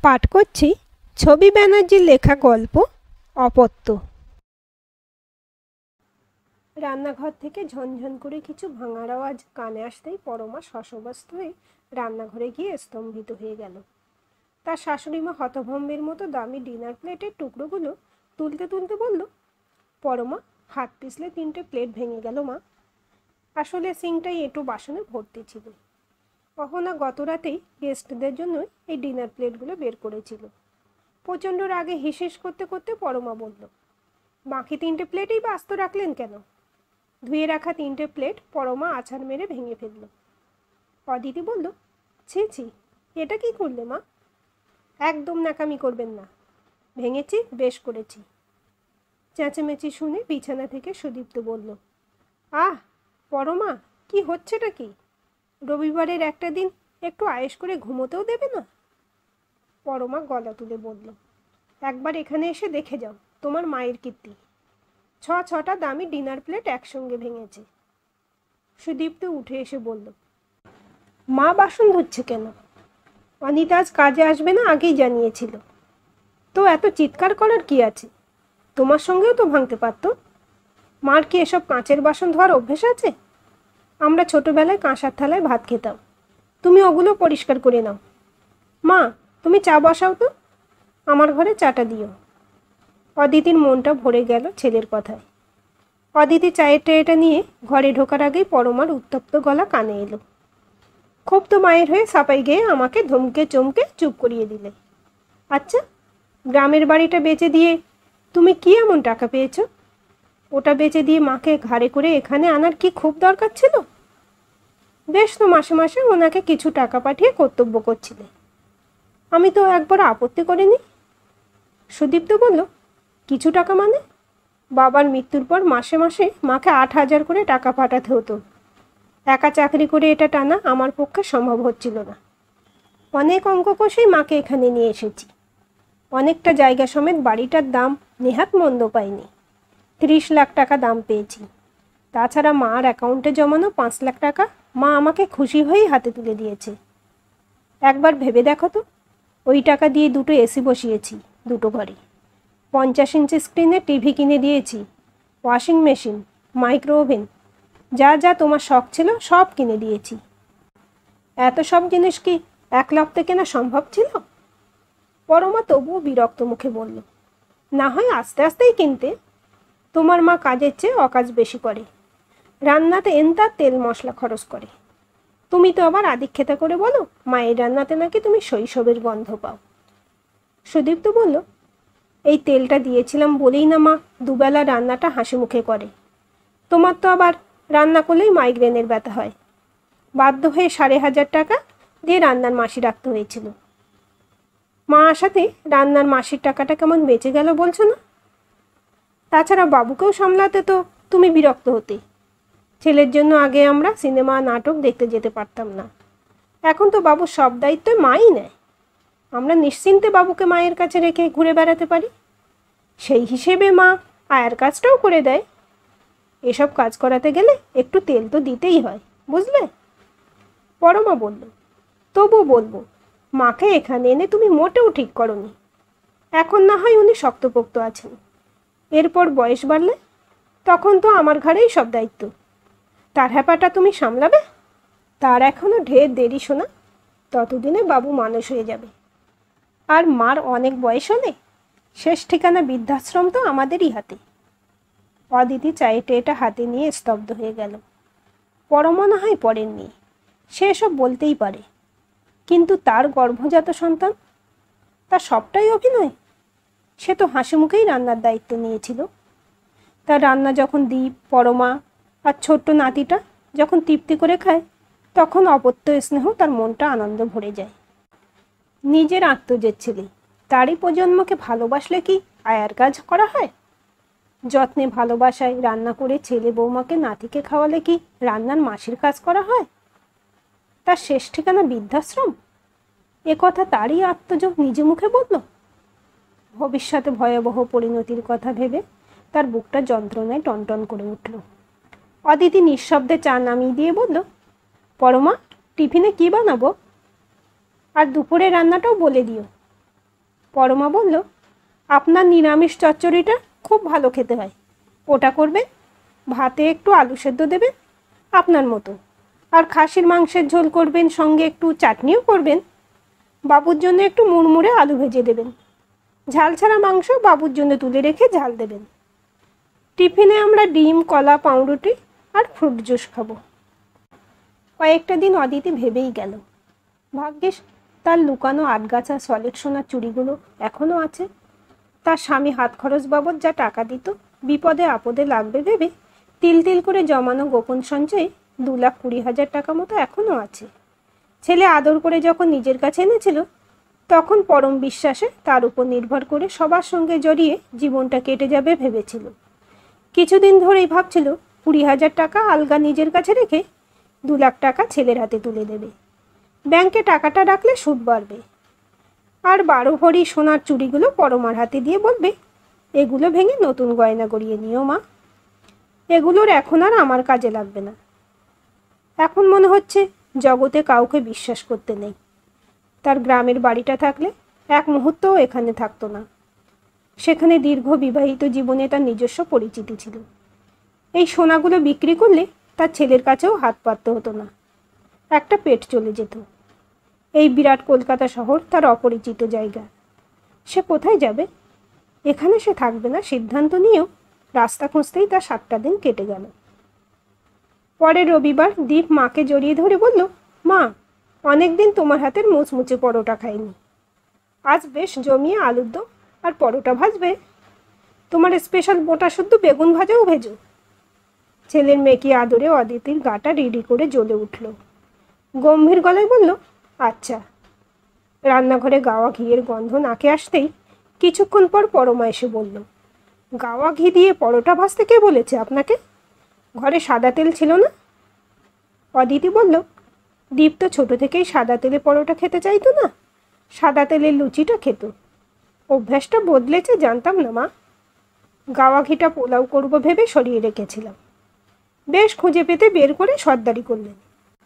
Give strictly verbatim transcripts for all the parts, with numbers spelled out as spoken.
পাঠ করছি ছবি ব্যানার্জির লেখা গল্প অপত্য। রান্নাঘর থেকে ঝনঝন করে কিছু ভাঙার আওয়াজ কানে আসতেই পরমা শশব্যস্ত হয়ে রান্নাঘরে গিয়ে স্তম্ভিত হয়ে গেল। তার শাশুড়িমা হতভম্বের মতো দামি ডিনার প্লেটের টুকরোগুলো তুলতে তুলতে বলল, পরমা, হাত পিছলে তিনটে প্লেট ভেঙে গেল মা। আসলে সিংটাই এঁটো বাসনে ভর্তি ছিল। অহনা গত রাতেই গেস্টদের জন্য এই ডিনার প্লেটগুলো বের করেছিল। প্রচণ্ড রাগে হিসেস করতে করতে পরমা বলল, বাকি তিনটে প্লেটেই ব্যস্ত রাখলেন কেন? ধুয়ে রাখা তিনটে প্লেট পরমা আছাড় মেরে ভেঙে ফেলল। অদিতি বলল, ছি ছি, এটা কি করলে মা? একদম নাকামি করবেন না। ভেঙেছি, বেশ করেছি। চেঁচামেচি শুনে বিছানা থেকে সুদীপ্ত বলল, আহ পরমা, কি হচ্ছেটা কি? রবিবারের একটা দিন একটু আয়েশ করে ঘুমোতেও দেবে না? পরমা গলা তুলে বলল, একবার এখানে এসে দেখে যাও তোমার মায়ের কীর্তি। ছ ছটা দামি ডিনার প্লেট একসঙ্গে ভেঙেছে। সুদীপ্ত উঠে এসে বলল, মা বাসন ধুচ্ছে কেন? অনিতা আজ কাজে আসবে না আগেই জানিয়েছিল। তো এত চিৎকার করার কি আছে? তোমার সঙ্গেও তো ভাঙতে পারত। মার কি এসব কাঁচের বাসন ধোয়ার অভ্যেস আছে? আমরা ছোটবেলায় কাঁসার থালায় ভাত খেতাম। তুমি ওগুলো পরিষ্কার করে নাও। মা, তুমি চা বসাও তো, আমার ঘরে চাটা দিও। অদিতির মনটা ভরে গেল ছেলের কথায়। অদিতি চায়ের ট্রেটা নিয়ে ঘরে ঢোকার আগেই পরমার উত্তপ্ত গলা কানে এলো। খুব তো মায়ের হয়ে সাপাই গিয়ে আমাকে ধমকে চমকে চুপ করিয়ে দিলে। আচ্ছা, গ্রামের বাড়িটা বেচে দিয়ে তুমি কি এমন টাকা পেয়েছো? ওটা বেচে দিয়ে মাকে ঘাড়ে করে এখানে আনার কি খুব দরকার ছিল? বেশ তো মাসে মাসে ওনাকে কিছু টাকা পাঠিয়ে কর্তব্য করছিলে। আমি তো একবার আপত্তি করিনি। সুদীপ্ত বলল, কিছু টাকা মানে? বাবার মৃত্যুর পর মাসে মাসে মাকে আট হাজার করে টাকা পাঠাতে হতো। একা চাকরি করে এটা টানা আমার পক্ষে সম্ভব হচ্ছিল না। অনেক অঙ্ক কষেই মাকে এখানে নিয়ে এসেছি। অনেকটা জায়গা সমেত বাড়িটার দাম নেহাত মন্দ পাইনি। ত্রিশ লাখ টাকা দাম পেয়েছি। তাছাড়া মার অ্যাকাউন্টে জমানো পাঁচ লাখ টাকা মা আমাকে খুশি হয়েই হাতে তুলে দিয়েছে। একবার ভেবে দেখো তো, ওই টাকা দিয়ে দুটো এসি বসিয়েছি দুটো ঘরে, পঞ্চাশ ইঞ্চি স্ক্রিনে টিভি কিনে দিয়েছি, ওয়াশিং মেশিন, মাইক্রো ওভেন, যা যা তোমার শখ ছিল সব কিনে দিয়েছি। এত সব জিনিস কি এক লপ্তে কেনা সম্ভব ছিল? পরমা তবুও বিরক্ত মুখে বলল, না হয় আস্তে আস্তেই কিনতে। তোমার মা কাজের চেয়ে অকাজ বেশি করে। রান্নাতে এনতার তেল মশলা খরচ করে। তুমি তো আবার আদিক্ষেতা করে বলো মায়ের রান্নাতে নাকি তুমি শৈশবের গন্ধ পাও। সুদীপ্ত বলল, এই তেলটা দিয়েছিলাম বলেই না মা দুবেলা রান্নাটা হাসি মুখে করে। তোমার তো আবার রান্না করলেই মাইগ্রেনের ব্যথা হয়। বাধ্য হয়ে সাড়ে হাজার টাকা দিয়ে রান্নার মাসি রাখতে হয়েছিল। মা আসাতে রান্নার মাসির টাকাটা কেমন বেঁচে গেল বলছো না? তাছাড়া বাবুকেও সামলাতে তো তুমি বিরক্ত হতে। ছেলের জন্য আগে আমরা সিনেমা নাটক দেখতে যেতে পারতাম না। এখন তো বাবুর সব দায়িত্ব মাই নেয়। আমরা নিশ্চিন্তে বাবুকে মায়ের কাছে রেখে ঘুরে বেড়াতে পারি। সেই হিসেবে মা আয়ার কাজটাও করে দেয়। এসব কাজ করাতে গেলে একটু তেল তো দিতেই হয়, বুঝলে? পরমা বলল, তবু বলবো, মাকে এখানে এনে তুমি মোটেও ঠিক করনি। এখন না হয় উনি শক্তপোক্ত আছেন। এরপর বয়স বাড়লে তখন তো আমার ঘাড়েই সব দায়িত্ব। তার হ্যাপাটা তুমি সামলাবে? তার এখনও ঢের দেরি শোনা। ততদিনে বাবু মানুষ হয়ে যাবে। আর মার অনেক বয়স হলে শেষ ঠিকানা বৃদ্ধাশ্রম তো আমাদেরই হাতে। অদিতি চায়ে ট্রেটা হাতে নিয়ে স্তব্ধ হয়ে গেল। পরমা না হয় পড়েননি, সে এসব বলতেই পারে। কিন্তু তার গর্ভজাত সন্তান, তার সবটাই অভিনয়। সে তো হাসি মুখেই রান্নার দায়িত্ব নিয়েছিল। তার রান্না যখন দীপ, পরমা আর ছোট্ট নাতিটা যখন তৃপ্তি করে খায়, তখন অপত্য স্নেহ তার মনটা আনন্দ ভরে যায়। নিজের আত্মজের ছেলে, তারই প্রজন্মকে ভালোবাসলে কি আয়ার কাজ করা হয়? যত্নে ভালোবাসায় রান্না করে ছেলে বৌমাকে নাতিকে খাওয়ালে কি রান্নার মাসির কাজ করা হয়? তার শেষ ঠিকানা বৃদ্ধাশ্রম, এ কথা তারই আত্মজ নিজে মুখে বলল। ভবিষ্যতে ভয়াবহ পরিণতির কথা ভেবে তার বুকটা যন্ত্রণায় টনটন করে উঠল। অদিতি নিঃশব্দে চা নামিয়ে দিয়ে বলল, পরমা, টিফিনে কি বানাবো? আর দুপুরে রান্নাটাও বলে দিও। পরমা বলল, আপনার নিরামিষ চচ্চড়িটা খুব ভালো খেতে হয়, ওটা করবেন। ভাতে একটু আলু সেদ্ধ দেবেন আপনার মতো, আর খাসির মাংসের ঝোল করবেন, সঙ্গে একটু চাটনিও করবেন। বাবুর জন্য একটু মুড়মুড়ে আলু ভেজে দেবেন। ঝাল ছাড়া মাংস বাবুর জন্য তুলে রেখে ঝাল দেবেন। টিফিনে আমরা ডিম, কলা, পাউরুটি আর ফ্রুট জুস খাবো। কয়েকটা দিন অদিতি ভেবেই গেল, ভাগ্যিস তার লুকানো আটগাছা সলিড সোনার চুড়িগুলো এখনও আছে। তার স্বামী হাত খরচ বাবদ যা টাকা দিত, বিপদে আপদে লাগবে ভেবে তিল তিল করে জমানো গোপন সঞ্চয়ে দু লাখ কুড়ি হাজার টাকা মতো এখনও আছে। ছেলে আদর করে যখন নিজের কাছে এনেছিল, তখন পরম বিশ্বাসে তার উপর নির্ভর করে সবার সঙ্গে জড়িয়ে জীবনটা কেটে যাবে ভেবেছিল। কিছুদিন ধরেই ভাবছিল কুড়ি হাজার টাকা আলগা নিজের কাছে রেখে দু লাখ টাকা ছেলের হাতে তুলে দেবে। ব্যাংকে টাকাটা রাখলে সুদ বাড়বে। আর বারো ভরি সোনার চুড়িগুলো পরমার হাতে দিয়ে বলবে, এগুলো ভেঙে নতুন গয়না গড়িয়ে নিও মা, এগুলোর এখন আর আমার কাজে লাগবে না। এখন মনে হচ্ছে জগতে কাউকে বিশ্বাস করতে নেই। তার গ্রামের বাড়িটা থাকলে এক মুহূর্তও এখানে থাকতো না। সেখানে দীর্ঘ বিবাহিত জীবনে তার নিজস্ব পরিচিতি ছিল। এই সোনাগুলো বিক্রি করলে তার ছেলের কাছেও হাত পাততে হতো না, একটা পেট চলে যেত। এই বিরাট কলকাতা শহর তার অপরিচিত জায়গা। সে কোথায় যাবে? এখানে সে থাকবে না সিদ্ধান্ত নিয়েও রাস্তা খুঁজতেই তার সাতটা দিন কেটে গেল। পরের রবিবার দীপ মাকে জড়িয়ে ধরে বলল, মা, অনেক দিন তোমার হাতের মুচমুচে পরোটা খাইনি। আজ বেশ জমিয়ে আলুর দম আর পরোটা ভাজবে। তোমার স্পেশাল বোটা শুদ্ধ বেগুন ভাজাও ভেজো। ছেলের মেয়েকে আদরে অদিতির গাটা রেডি করে জ্বলে উঠল। গম্ভীর গলায় বলল, আচ্ছা। রান্নাঘরে গাওয়া ঘিয়ের গন্ধ নাকে আসতেই কিছুক্ষণ পর পরমা এসে বলল, গাওয়া ঘি দিয়ে পরোটা ভাজতে কে বলেছে আপনাকে? ঘরে সাদা তেল ছিল না? অদিতি বলল, দীপ তো ছোটো থেকেই সাদা তেলে পরোটা খেতে চাইতো না, সাদা তেলের লুচিটা খেত। অভ্যাসটা বদলেছে জানতাম না মা। গাওয়া ঘিটা পোলাও করবো ভেবে সরিয়ে রেখেছিলাম। বেশ খুঁজে পেতে বের করে সর্দারি করলেন।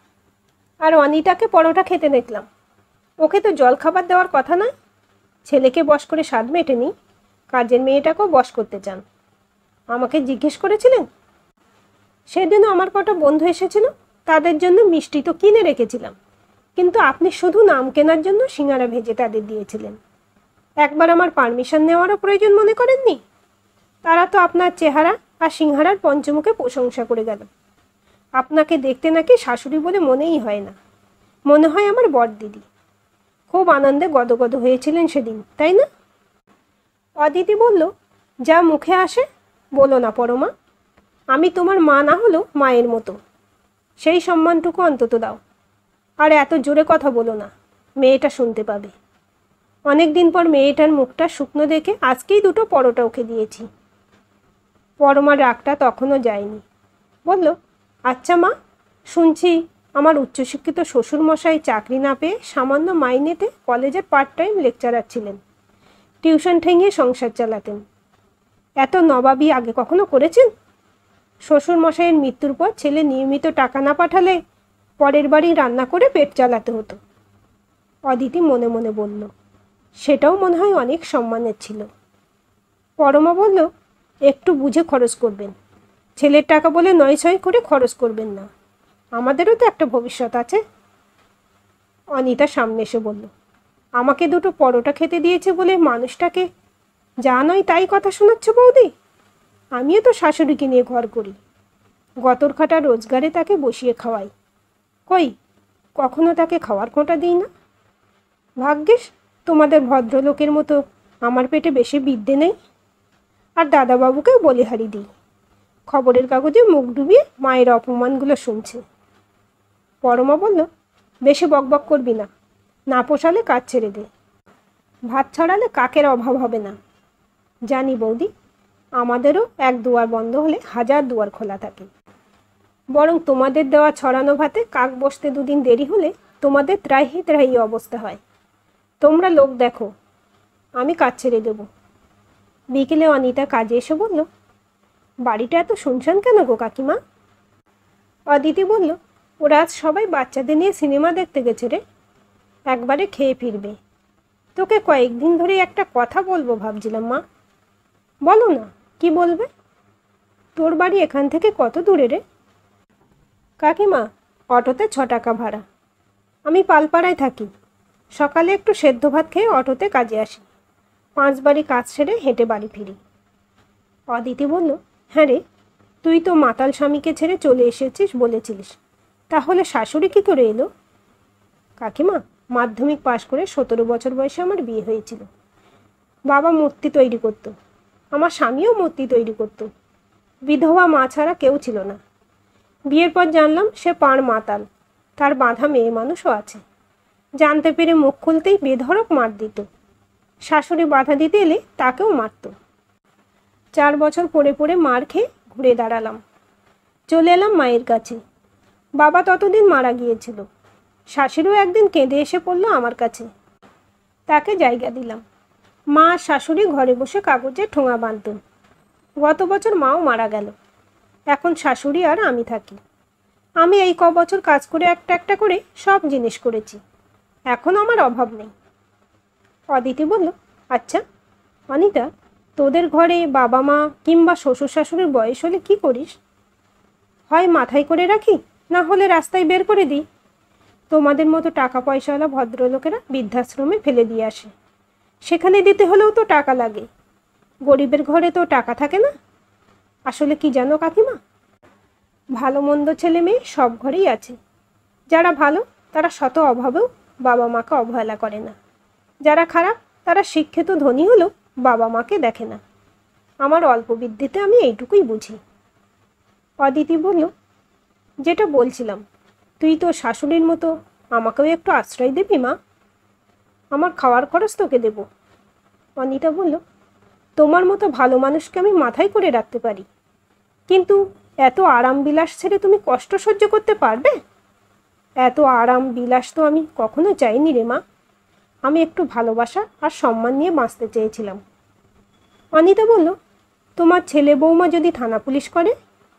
আর অনিতাকে পরোটা খেতে দেখলাম। ওকে তো জল খাবার দেওয়ার কথা নয়। ছেলেকে বশ করে স্বাদ মেটেনি, কাজের মেয়েটাকেও বশ করতে চান। আমাকে জিজ্ঞেস করেছিলেন? সেদিনও আমার কটা বন্ধু এসেছিল, তাদের জন্য মিষ্টি তো কিনে রেখেছিলাম, কিন্তু আপনি শুধু নাম কেনার জন্য সিঙ্গারা ভেজে তাদের দিয়েছিলেন। একবার আমার পারমিশন নেওয়ারও প্রয়োজন মনে করেননি। তারা তো আপনার চেহারা আর সিংহারার পঞ্চমুখে প্রশংসা করে গেল। আপনাকে দেখতে নাকি শাশুড়ি বলে মনেই হয় না, মনে হয় আমার বড়দিদি। খুব আনন্দে গদগদ হয়েছিলেন সেদিন, তাই না? অদিতি বলল, যা মুখে আসে বলো না পরমা। আমি তোমার মা না হলেও মায়ের মতো, সেই সম্মানটুকু অন্তত দাও। আর এত জোরে কথা বলো না, মেয়েটা শুনতে পাবে। অনেক দিন পর মেয়েটার মুখটা শুকনো দেখে আজকেই দুটো পরোটা ওকে দিয়েছি। পরমার রাগটা তখনও যায়নি। বলল, আচ্ছা মা, শুনছি আমার উচ্চশিক্ষিত শ্বশুরমশাই চাকরি না পেয়ে সামান্য মাইনেতে কলেজে পার্ট টাইম লেকচারার ছিলেন, টিউশন ঠেঙিয়ে সংসার চালাতেন। এত নবাবি আগে কখনো করেছেন? শ্বশুরমশাইয়ের মৃত্যুর পর ছেলে নিয়মিত টাকা না পাঠালে পরের বাড়ি রান্না করে পেট চালাতে হতো। অদিতি মনে মনে বলল, সেটাও মনে হয় অনেক সম্মানের ছিল। পরমা বলল, একটু বুঝে খরচ করবেন। ছেলের টাকা বলে নয় ছয় করে খরচ করবেন না, আমাদেরও তো একটা ভবিষ্যৎ আছে। অনিতা সামনে এসে বলল, আমাকে দুটো পরোটা খেতে দিয়েছে বলে মানুষটাকে যা নয় তাই কথা শোনাচ্ছ বৌদি? আমিও তো শাশুড়িকে নিয়ে ঘর করি, গতর খাটা রোজগারে তাকে বসিয়ে খাওয়াই। কই কখনো তাকে খাওয়ার খোঁটা দিই না। ভাগ্যিস তোমাদের ভদ্রলোকের মতো আমার পেটে বেশি বিদ্যে নেই। আর দাদাবাবুকেও বলিহারি দিই, খবরের কাগজে মুখ ডুবিয়ে মায়ের অপমানগুলো শুনছে। পরমা বলল, বেশি বকবক করবি না, না পোষালে কাজ ছেড়ে দে। ভাত ছড়ালে কাকের অভাব হবে না। জানি বৌদি, আমাদেরও এক দুয়ার বন্ধ হলে হাজার দুয়ার খোলা থাকে। বরং তোমাদের দেওয়া ছড়ানো ভাতে কাক বসতে দুদিন দেরি হলে তোমাদের ত্রাহি ত্রাহি অবস্থা হয়। তোমরা লোক দেখো, আমি কাজ ছেড়ে দেব। বিকেলে অনিতা কাজে এসে বলল, বাড়িটা এত শুনশান কেন গো কাকিমা? অদিতি বলল, ওরা আজ সবাই বাচ্চাদের নিয়ে সিনেমা দেখতে গেছে রে, একবারে খেয়ে ফিরবে। তোকে কয়েকদিন ধরে একটা কথা বলবো ভাবছিলাম মা। বলো না, কি বলবে? তোর বাড়ি এখান থেকে কত দূরে রে? কাকিমা, অটোতে ছ টাকা ভাড়া। আমি পালপাড়ায় থাকি। সকালে একটু সেদ্ধ ভাত খেয়ে অটোতে কাজে আসি। পাঁচ বাড়ি কাজ সেরে হেঁটে বাড়ি ফিরি। অদিতি বলল, হ্যাঁ রে, তুই তো মাতাল স্বামীকে ছেড়ে চলে এসেছিস বলেছিলিস, তাহলে শাশুড়ি কী করে এলো? কাকিমা, মাধ্যমিক পাশ করে সতেরো বছর বয়সে আমার বিয়ে হয়েছিল। বাবা মূর্তি তৈরি করত, আমার স্বামীও মূর্তি তৈরি করত। বিধবা মা ছাড়া কেউ ছিল না। বিয়ের পর জানলাম সে পাড় মাতাল, তার বাঁধা মেয়ে মানুষও আছে। জানতে পেরে মুখ খুলতেই বেধড়ক মার দিত। শাশুড়ি বাধা দিতে এলে তাকেও মারত। চার বছর পড়ে পড়ে মার খেয়ে ঘুরে দাঁড়ালাম। চলে এলাম মায়ের কাছে। বাবা ততদিন মারা গিয়েছিল। শাশুড়িও একদিন কেঁদে এসে পড়ল আমার কাছে। তাকে জায়গা দিলাম। মা আর শাশুড়ি ঘরে বসে কাগজে ঠোঙা বাঁধত। গত বছর মাও মারা গেল। এখন শাশুড়ি আর আমি থাকি। আমি এই ক বছর কাজ করে একটা একটা করে সব জিনিস করেছি। এখন আমার অভাব নেই। অদিতি বলল, আচ্ছা অনিতা, তোদের ঘরে বাবা মা কিংবা শ্বশুর শাশুড়ির বয়স হলে কী করিস? হয় মাথায় করে রাখি, না হলে রাস্তায় বের করে দিই। তোমাদের মতো টাকা পয়সাওয়ালা ভদ্রলোকেরা বৃদ্ধাশ্রমে ফেলে দিয়ে আসে। সেখানে দিতে হলেও তো টাকা লাগে। গরিবের ঘরে তো টাকা থাকে না। আসলে কি জানো কাকিমা, ভালো মন্দ ছেলে মেয়ে সব ঘরেই আছে। যারা ভালো তারা শত অভাবেও বাবা মাকে অবহেলা করে না। যারা খারাপ তারা শিক্ষিত ধনী হলেও বাবা মাকে দেখে না। আমার অল্প বিদ্যেতে আমি এইটুকুই বুঝি। অদিতি বলল, যেটা বলছিলাম, তুই তো শাশুড়ির মতো আমাকেও একটু আশ্রয় দিবি মা। আমার খাওয়ার খরচ তোকে দেব। অনিতা বলল, তোমার মতো ভালো মানুষকে আমি মাথায় করে রাখতে পারি, কিন্তু এত আরাম বিলাস ছেড়ে তুমি কষ্ট সহ্য করতে পারবে? এত আরাম বিলাস তো আমি কখনো চাইনি রে মা। আমি একটু ভালোবাসা আর সম্মান নিয়ে বাঁচতে চেয়েছিলাম। অনিতা বলল, তোমার ছেলে বৌমা যদি থানা পুলিশ করে?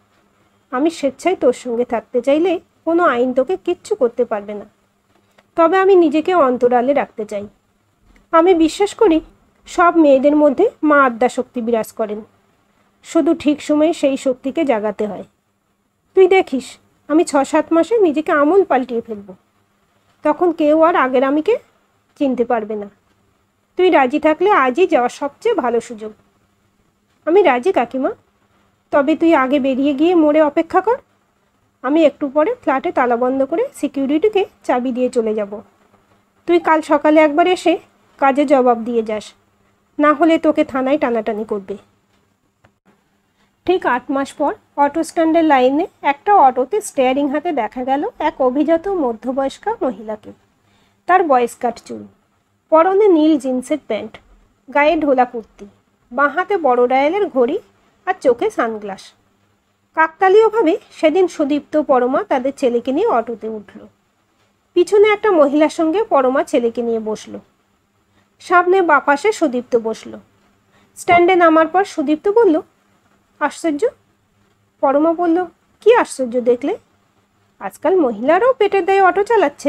আমি স্বেচ্ছায় তোর সঙ্গে থাকতে চাইলে কোনো আইন তোকে কিচ্ছু করতে পারবে না। তবে আমি নিজেকে অন্তরালে রাখতে চাই। আমি বিশ্বাস করি সব মেয়েদের মধ্যে মা আদ্যা শক্তি বিরাজ করেন। শুধু ঠিক সময়ে সেই শক্তিকে জাগাতে হয়। তুই দেখিস, আমি ছ সাত মাসে নিজেকে আমূল পাল্টিয়ে ফেলব। তখন কেউ আর আগের আমিকে চিনতে পারবে না। তুই রাজি থাকলে আজই যাওয়ার সবচেয়ে ভালো সুযোগ। আমি রাজি কাকিমা, তবে তুই আগে বেরিয়ে গিয়ে মোড়ে অপেক্ষা কর। আমি একটু পরে ফ্ল্যাটে তালা বন্ধ করে সিকিউরিটিকে চাবি দিয়ে চলে যাব। তুই কাল সকালে একবার এসে কাজে জবাব দিয়ে যাস, না হলে তোকে থানায় টানাটানি করবে। ঠিক আট মাস পর অটো স্ট্যান্ডের লাইনে একটা অটোতে স্টিয়ারিং হাতে দেখা গেল এক অভিজাত মধ্যবয়স্কা মহিলাকে। তার বয়স কাট চুল, পরনে নীল জিন্সের প্যান্ট, গায়ে ঢোলা কুর্তি, বাঁ হাতে বড় ডায়ালের ঘড়ি আর চোখে সানগ্লাস। কাকতালীয়ভাবে সেদিন সুদীপ্ত পরমা তাদের ছেলেকে নিয়ে অটোতে উঠল। পিছনে একটা মহিলার সঙ্গে পরমা ছেলেকে নিয়ে বসল। সামনে বাঁ পাশে সুদীপ্ত বসল। স্ট্যান্ডে নামার পর সুদীপ্ত বলল, আশ্চর্য। পরমা বলল, কি আশ্চর্য দেখলে? আজকাল মহিলারাও পেটের দায়ে অটো চালাচ্ছে।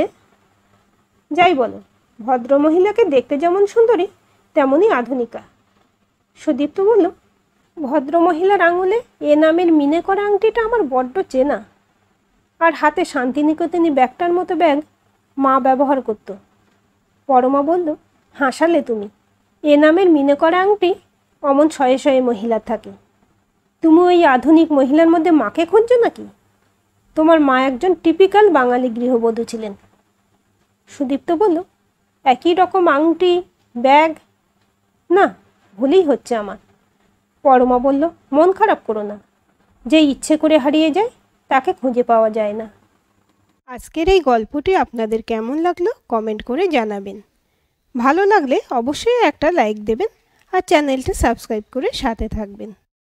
যাই বলো, ভদ্র মহিলাকে দেখতে যেমন সুন্দরী তেমনই আধুনিকা। সুদীপ্ত বলল, ভদ্র মহিলার আঙুলে এ নামের মিনে করা আংটিটা আমার বড্ড চেনা। আর হাতে শান্তিনিকেতনী ব্যাগটার মতো ব্যাগ মা ব্যবহার করত। পরমা বলল, হাসালে তুমি। এ নামের মিনে করা আংটি অমন শয়ে শয়ে মহিলার থাকে। তুমি ওই আধুনিক মহিলার মধ্যে মাকে খুঁজছো নাকি? তোমার মা একজন টিপিক্যাল বাঙালি গৃহবধূ ছিলেন। সুদীপ্ত বলল, একই রকম আংটি, ব্যাগ, না ভুলই হচ্ছে আমার। পরমা বলল, মন খারাপ করো না। যে ইচ্ছে করে হারিয়ে যায় তাকে খুঁজে পাওয়া যায় না। আজকের এই গল্পটি আপনাদের কেমন লাগলো কমেন্ট করে জানাবেন। ভালো লাগলে অবশ্যই একটা লাইক দেবেন আর চ্যানেলটি সাবস্ক্রাইব করে সাথে থাকবেন।